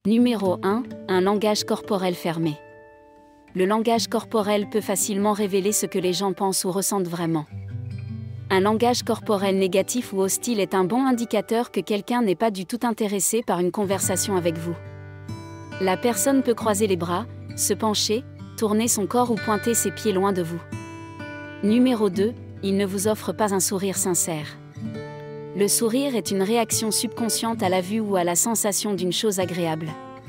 Numéro 1. Un langage corporel fermé. Le langage corporel peut facilement révéler ce que les gens pensent ou ressentent vraiment. Un langage corporel négatif ou hostile est un bon indicateur que quelqu'un n'est pas du tout intéressé par une conversation avec vous. La personne peut croiser les bras, se pencher, tourner son corps ou pointer ses pieds loin de vous. Numéro 2. Il ne vous offre pas un sourire sincère. Le sourire est une réaction subconsciente à la vue ou à la sensation d'une chose agréable.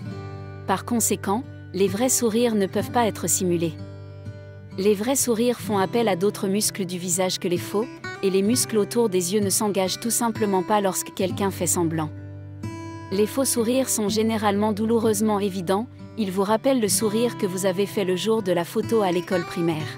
Par conséquent, les vrais sourires ne peuvent pas être simulés. Les vrais sourires font appel à d'autres muscles du visage que les faux, et les muscles autour des yeux ne s'engagent tout simplement pas lorsque quelqu'un fait semblant. Les faux sourires sont généralement douloureusement évidents, ils vous rappellent le sourire que vous avez fait le jour de la photo à l'école primaire.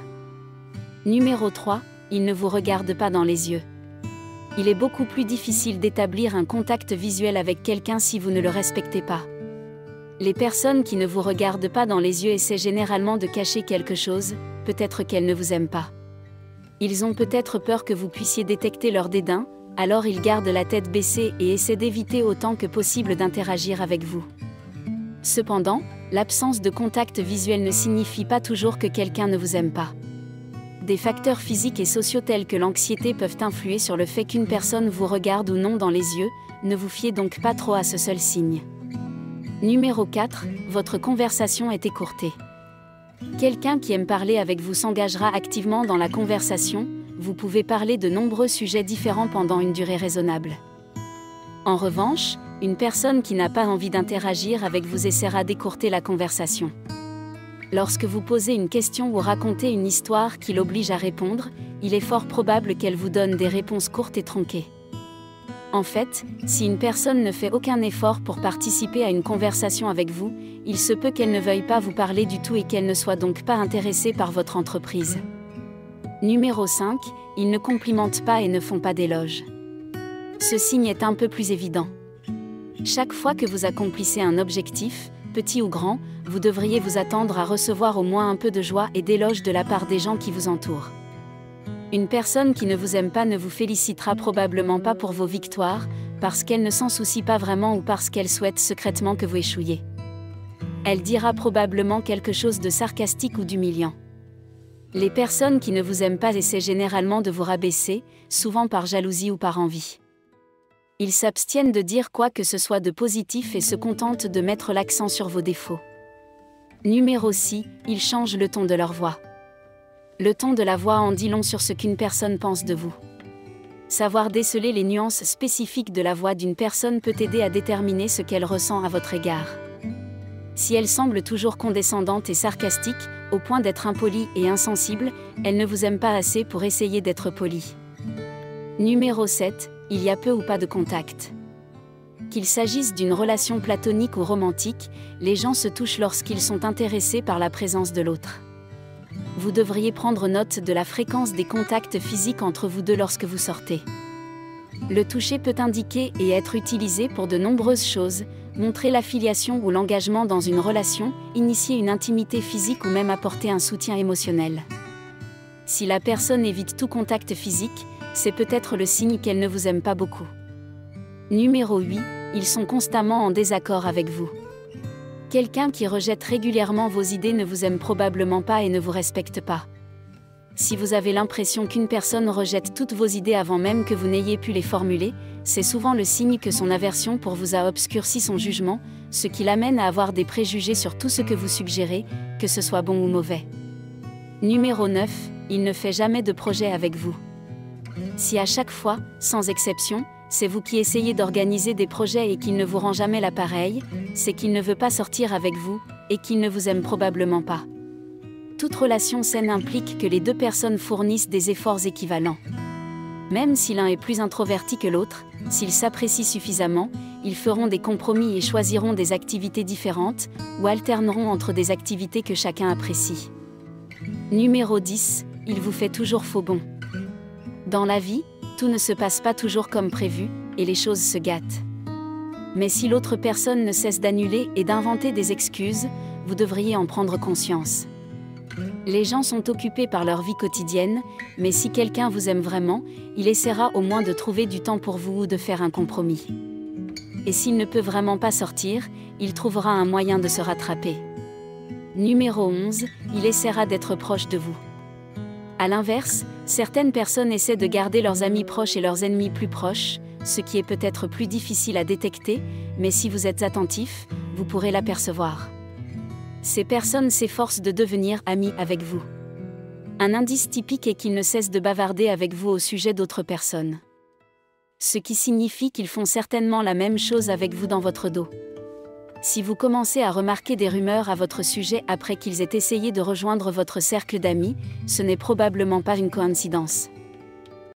Numéro 3. Il ne vous regarde pas dans les yeux. Il est beaucoup plus difficile d'établir un contact visuel avec quelqu'un si vous ne le respectez pas. Les personnes qui ne vous regardent pas dans les yeux essaient généralement de cacher quelque chose, peut-être qu'elles ne vous aiment pas. Ils ont peut-être peur que vous puissiez détecter leur dédain, alors ils gardent la tête baissée et essaient d'éviter autant que possible d'interagir avec vous. Cependant, l'absence de contact visuel ne signifie pas toujours que quelqu'un ne vous aime pas. Des facteurs physiques et sociaux tels que l'anxiété peuvent influer sur le fait qu'une personne vous regarde ou non dans les yeux, ne vous fiez donc pas trop à ce seul signe. Numéro 4. Votre conversation est écourtée. Quelqu'un qui aime parler avec vous s'engagera activement dans la conversation, vous pouvez parler de nombreux sujets différents pendant une durée raisonnable. En revanche, une personne qui n'a pas envie d'interagir avec vous essaiera d'écourter la conversation. Lorsque vous posez une question ou racontez une histoire qui l'oblige à répondre, il est fort probable qu'elle vous donne des réponses courtes et tronquées. En fait, si une personne ne fait aucun effort pour participer à une conversation avec vous, il se peut qu'elle ne veuille pas vous parler du tout et qu'elle ne soit donc pas intéressée par votre entreprise. Numéro 5. Ils ne complimentent pas et ne font pas d'éloges. Ce signe est un peu plus évident. Chaque fois que vous accomplissez un objectif, petit ou grand, vous devriez vous attendre à recevoir au moins un peu de joie et d'éloges de la part des gens qui vous entourent. Une personne qui ne vous aime pas ne vous félicitera probablement pas pour vos victoires, parce qu'elle ne s'en soucie pas vraiment ou parce qu'elle souhaite secrètement que vous échouiez. Elle dira probablement quelque chose de sarcastique ou d'humiliant. Les personnes qui ne vous aiment pas essaient généralement de vous rabaisser, souvent par jalousie ou par envie. Ils s'abstiennent de dire quoi que ce soit de positif et se contentent de mettre l'accent sur vos défauts. Numéro 6. Ils changent le ton de leur voix. Le ton de la voix en dit long sur ce qu'une personne pense de vous. Savoir déceler les nuances spécifiques de la voix d'une personne peut aider à déterminer ce qu'elle ressent à votre égard. Si elle semble toujours condescendante et sarcastique, au point d'être impolie et insensible, elle ne vous aime pas assez pour essayer d'être polie. Numéro 7. Il y a peu ou pas de contact. Qu'il s'agisse d'une relation platonique ou romantique, les gens se touchent lorsqu'ils sont intéressés par la présence de l'autre. Vous devriez prendre note de la fréquence des contacts physiques entre vous deux lorsque vous sortez. Le toucher peut indiquer et être utilisé pour de nombreuses choses, montrer l'affiliation ou l'engagement dans une relation, initier une intimité physique ou même apporter un soutien émotionnel. Si la personne évite tout contact physique, c'est peut-être le signe qu'elle ne vous aime pas beaucoup. Numéro 8. Ils sont constamment en désaccord avec vous. Quelqu'un qui rejette régulièrement vos idées ne vous aime probablement pas et ne vous respecte pas. Si vous avez l'impression qu'une personne rejette toutes vos idées avant même que vous n'ayez pu les formuler, c'est souvent le signe que son aversion pour vous a obscurci son jugement, ce qui l'amène à avoir des préjugés sur tout ce que vous suggérez, que ce soit bon ou mauvais. Numéro 9. Il ne fait jamais de projet avec vous. Si à chaque fois, sans exception, c'est vous qui essayez d'organiser des projets et qu'il ne vous rend jamais l'appareil, c'est qu'il ne veut pas sortir avec vous, et qu'il ne vous aime probablement pas. Toute relation saine implique que les deux personnes fournissent des efforts équivalents. Même si l'un est plus introverti que l'autre, s'ils s'apprécient suffisamment, ils feront des compromis et choisiront des activités différentes, ou alterneront entre des activités que chacun apprécie. Numéro 10. Il vous fait toujours faux bond. Dans la vie, tout ne se passe pas toujours comme prévu, et les choses se gâtent. Mais si l'autre personne ne cesse d'annuler et d'inventer des excuses, vous devriez en prendre conscience. Les gens sont occupés par leur vie quotidienne, mais si quelqu'un vous aime vraiment, il essaiera au moins de trouver du temps pour vous ou de faire un compromis. et s'il ne peut vraiment pas sortir, il trouvera un moyen de se rattraper. Numéro 11, il essaiera d'être proche de vous. A l'inverse, certaines personnes essaient de garder leurs amis proches et leurs ennemis plus proches, ce qui est peut-être plus difficile à détecter, mais si vous êtes attentif, vous pourrez l'apercevoir. Ces personnes s'efforcent de devenir amis avec vous. Un indice typique est qu'ils ne cessent de bavarder avec vous au sujet d'autres personnes. Ce qui signifie qu'ils font certainement la même chose avec vous dans votre dos. Si vous commencez à remarquer des rumeurs à votre sujet après qu'ils aient essayé de rejoindre votre cercle d'amis, ce n'est probablement pas une coïncidence.